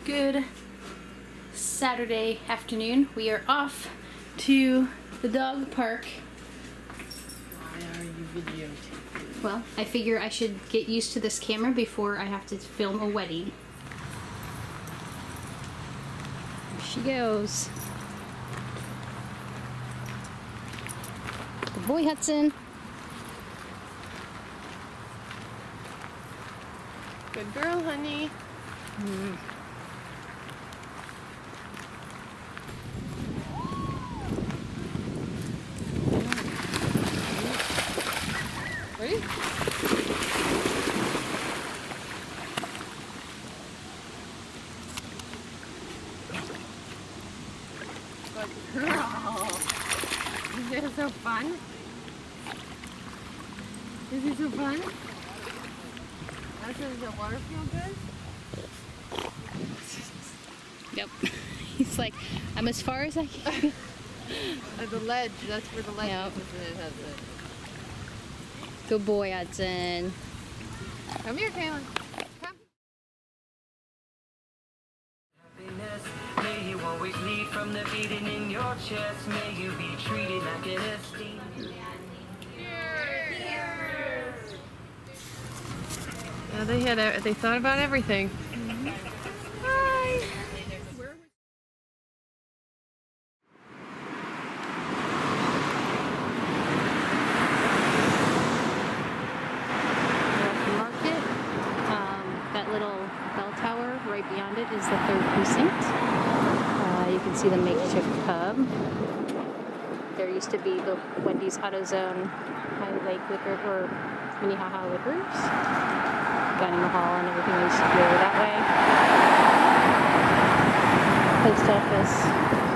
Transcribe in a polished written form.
Good Saturday afternoon. We are off to the dog park. Why are you videotaping? Well, I figure I should get used to this camera before I have to film a wedding. There she goes. Good boy, Hudson. Good girl, honey. Ready? Good girl. Is it so fun? Is it so fun? Does the water feel good? Yep. He's like, I'm as far as I can. At the ledge, that's where the ledge Yep. is, and it has it. Good boy, Hudson. Come here, Kaylin. Come. Happiness, may you always lead from the beating in your chest. May you be treated like an esteemed. Yeah, they thought about everything. Hi. Market. That little bell tower right beyond it is the 3rd precinct. You can see the makeshift pub. There used to be the Wendy's AutoZone High Lake Liquor or Minnehaha Liquors. Dining hall and everything used to be over that way. Post office.